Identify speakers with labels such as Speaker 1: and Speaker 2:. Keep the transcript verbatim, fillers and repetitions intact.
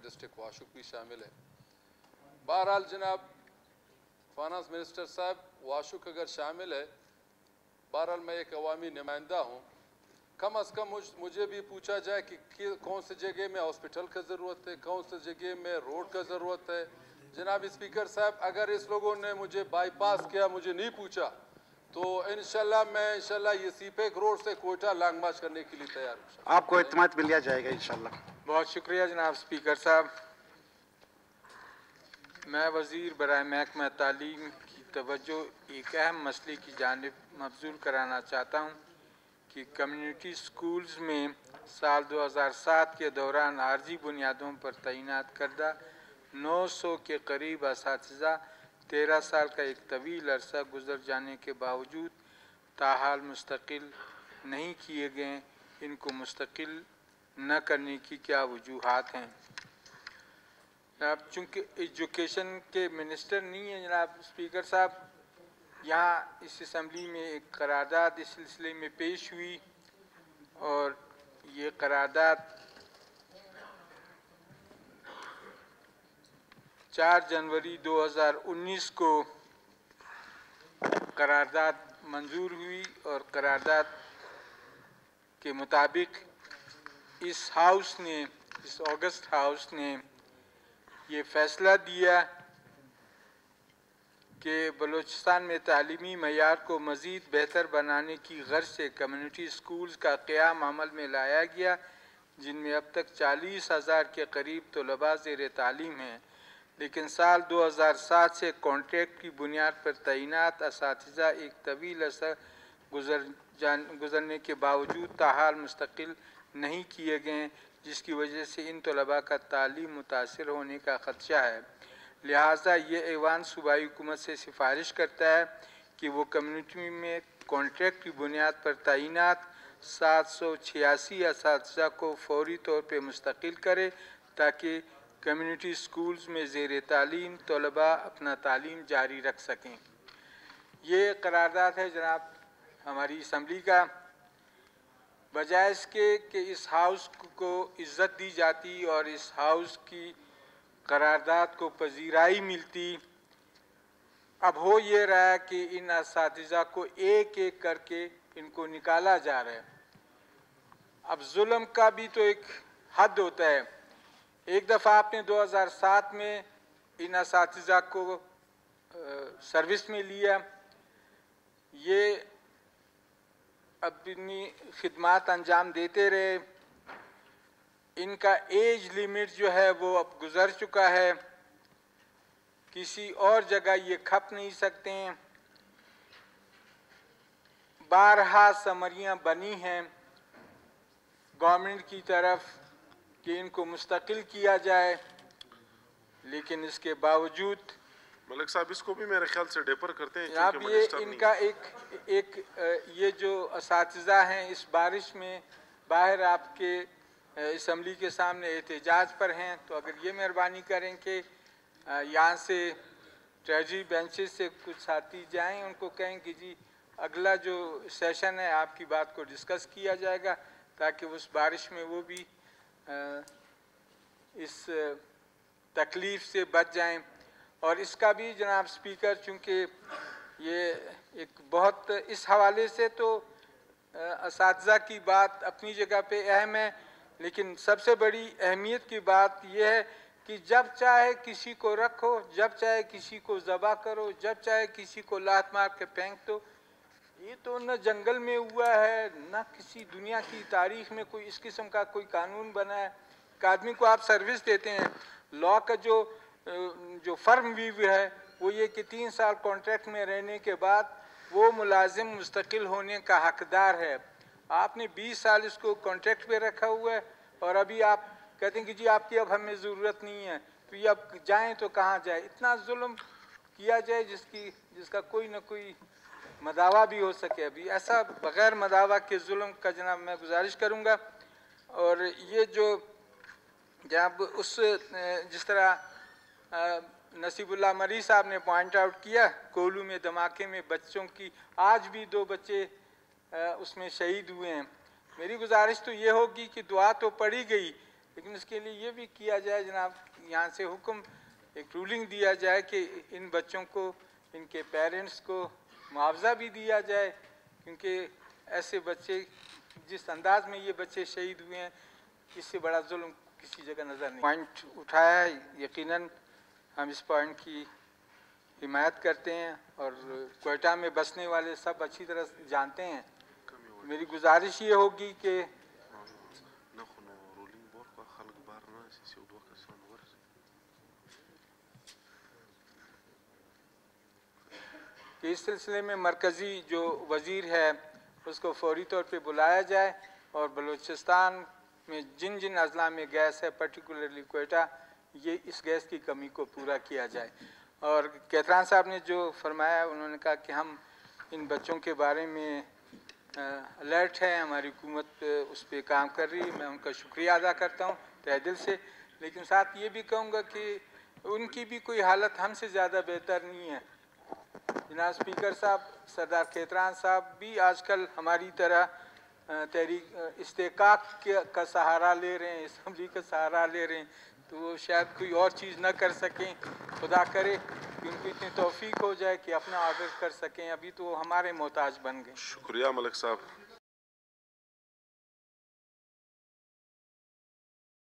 Speaker 1: District Washuk भी शामिल है। बहरहाल जनाब फाइनेंस मिनिस्टर साहब, वाशुक अगर शामिल है, बहरहाल मैं एक अवामी नुमाइंदा हूँ, कम अज़ कम मुझ, मुझे भी पूछा जाए कि, कि कौन सी जगह में हॉस्पिटल का ज़रूरत है, कौन सी जगह में रोड का ज़रूरत है। जनाब स्पीकर साहब, अगर इस लोगों ने मुझे बाईपास किया, मुझे नहीं पूछा, तो इंशाल्लाह मैं इंशाल्लाह ये सीपेक रोड से कोयटा लॉन्ग मार्च करने के लिए तैयार हूँ।
Speaker 2: आपको इत्मीनान मिल लिया जाएगा इंशाल्लाह।
Speaker 3: बहुत शुक्रिया जनाब स्पीकर साहब। मैं वज़ीर बराए महकमा तालीम की तवज्जो एक अहम मसले की जानिब मबज़ूल कराना चाहता हूँ कि कम्युनिटी स्कूल्स में साल दो हज़ार सात के दौरान आर्जी बुनियादों पर तैनात करदा नौ सौ के करीब असातिज़ा तेरह साल का एक तवील अरसा गुजर जाने के बावजूद ताहाल मुस्तकिल नहीं किए गए। इनको मुस्तकिल न करने की क्या वजूहात हैं? जनाब चूँकि एजुकेशन के मिनिस्टर नहीं हैं जनाब स्पीकर साहब, यहाँ इस असम्बली में एक करारदाद इस सिलसिले में पेश हुई और ये करारदाद चार जनवरी दो हज़ार उन्नीस को करारदाद मंजूर हुई और करारदाद के मुताबिक इस हाउस ने इस अगस्त हाउस ने ये फ़ैसला दिया कि बलूचिस्तान में तालीमी मयार को मज़ीद बेहतर बनाने की गर्ज से कम्युनिटी स्कूल्स का क़याम अमल में लाया गया, जिनमें अब तक चालीस हज़ार के करीब तलबा ज़ेर तालीम हैं। लेकिन साल दो हज़ार सात से कॉन्ट्रैक्ट की बुनियाद पर तैनात असातिज़ा एक तवील अरसा गुजर जान गुजरने के बावजूद ताहाल मुस्तकिल नहीं किए गए, जिसकी वजह से इन तलबा का तालीम मुतासर होने का ख़दशा है। लिहाजा ये ऐवान सूबाई हुकूमत से सिफारिश करता है कि वो कम्युनिटी में कॉन्ट्रैक्ट की बुनियाद पर तैनात सात सौ छियासी असातिज़ा को फौरी तौर पर मुस्तकिल करे, ताकि कम्युनिटी स्कूल्स में ज़ेर तालीम तलबा अपना तालीम जारी रख सकें। ये करारदाद है जनाब हमारी असम्बली का। बजाय इसके कि इस हाउस को इज़्ज़त दी जाती और इस हाउस की करारदाद को पजीराई मिलती, अब हो ये रहा है कि इन असातिज़ा को एक एक करके इनको निकाला जा रहा है। अब जुल्म का भी तो एक हद होता है। एक दफ़ा आपने दो हज़ार सात में इन असातिज़ा को सर्विस में लिया, ये अपनी खिदमात अंजाम देते रहे, इनका एज लिमिट जो है वो अब गुज़र चुका है, किसी और जगह ये खप नहीं सकते हैं। बारहा समरियाँ बनी हैं गवर्नमेंट की तरफ कि इनको मुस्तकिल किया जाए, लेकिन इसके बावजूद
Speaker 4: मलिक साहब इसको भी मेरे ख्याल से डेपर करते हैं।
Speaker 3: अब ये इनका एक एक ये जो असातिज़ा हैं इस बारिश में बाहर आपके असम्बली के सामने एहतजाज पर हैं, तो अगर ये मेहरबानी करें कि यहाँ से ट्रेजरी बेंचेस से कुछ साथी जाएं, उनको कहें कि जी अगला जो सेशन है आपकी बात को डिस्कस किया जाएगा, ताकि उस बारिश में वो भी इस तकलीफ़ से बच जाएं। और इसका भी जनाब स्पीकर, चूँकि ये एक बहुत इस हवाले से तो असातिज़ा की बात अपनी जगह पे अहम है, लेकिन सबसे बड़ी अहमियत की बात यह है कि जब चाहे किसी को रखो, जब चाहे किसी को ज़बह करो, जब चाहे किसी को लात मार के फेंक दो। ये तो न जंगल में हुआ है, न किसी दुनिया की तारीख़ में कोई इस किस्म का कोई कानून बना है। एक आदमी को आप सर्विस देते हैं, लॉ का जो जो फर्म व्यू है वो ये कि तीन साल कॉन्ट्रैक्ट में रहने के बाद वो मुलाजिम मुस्तकिल होने का हकदार है। आपने बीस साल इसको कॉन्ट्रैक्ट पे रखा हुआ है और अभी आप कहते हैं कि जी आपकी अब हमें ज़रूरत नहीं है, तो ये अब जाएँ तो कहाँ जाए। इतना जुल्म किया जाए जिसकी जिसका कोई ना कोई मदावा भी हो सके। अभी ऐसा बग़ैर मदावा के जुल्म का जनाब मैं गुजारिश करूँगा। और ये जो जनाब उस जिस तरह नसीबुल्लाह मरी साहब ने पॉइंट आउट किया, कोलू में धमाके में बच्चों की आज भी दो बच्चे उसमें शहीद हुए हैं। मेरी गुजारिश तो ये होगी कि दुआ तो पढ़ी गई, लेकिन उसके लिए ये भी किया जाए जनाब, यहाँ से हुक्म एक रूलिंग दिया जाए कि इन बच्चों को, इनके पेरेंट्स को मुआवजा भी दिया जाए, क्योंकि ऐसे बच्चे जिस अंदाज में ये बच्चे शहीद हुए हैं, इससे बड़ा जुल्म किसी जगह नज़र नहीं। पॉइंट उठाया है, यकीनन हम इस पॉइंट की हिमायत करते हैं और क्वेटा में बसने वाले सब अच्छी तरह जानते हैं। मेरी गुजारिश ये होगी कि कि इस सिलसिले में मरकज़ी जो वज़ीर है उसको फौरी तौर पे बुलाया जाए और बलूचिस्तान में जिन जिन अजला में गैस है, पर्टिकुलरली क्वेटा, ये इस गैस की कमी को पूरा किया जाए। और कैथरान साहब ने जो फरमाया, उन्होंने कहा कि हम इन बच्चों के बारे में अलर्ट है, हमारी हुकूमत उस पर काम कर रही है, मैं उनका शुक्रिया अदा करता हूँ तहे दिल से। लेकिन साथ ये भी कहूँगा कि उनकी भी कोई हालत हमसे ज़्यादा बेहतर नहीं है। जनाब स्पीकर साहब, सरदार कैथरान साहब भी आजकल हमारी तरह तहरीक इस्तेकाक का सहारा ले रहे हैं, असम्बली का सहारा ले रहे हैं, तो वो शायद कोई और चीज़ न कर सकें। खुदा करे कि उनको इतनी तौफीक हो जाए कि अपना ऑर्डर कर सकें, अभी तो हमारे मोहताज बन गए।
Speaker 4: शुक्रिया मलिक साहब।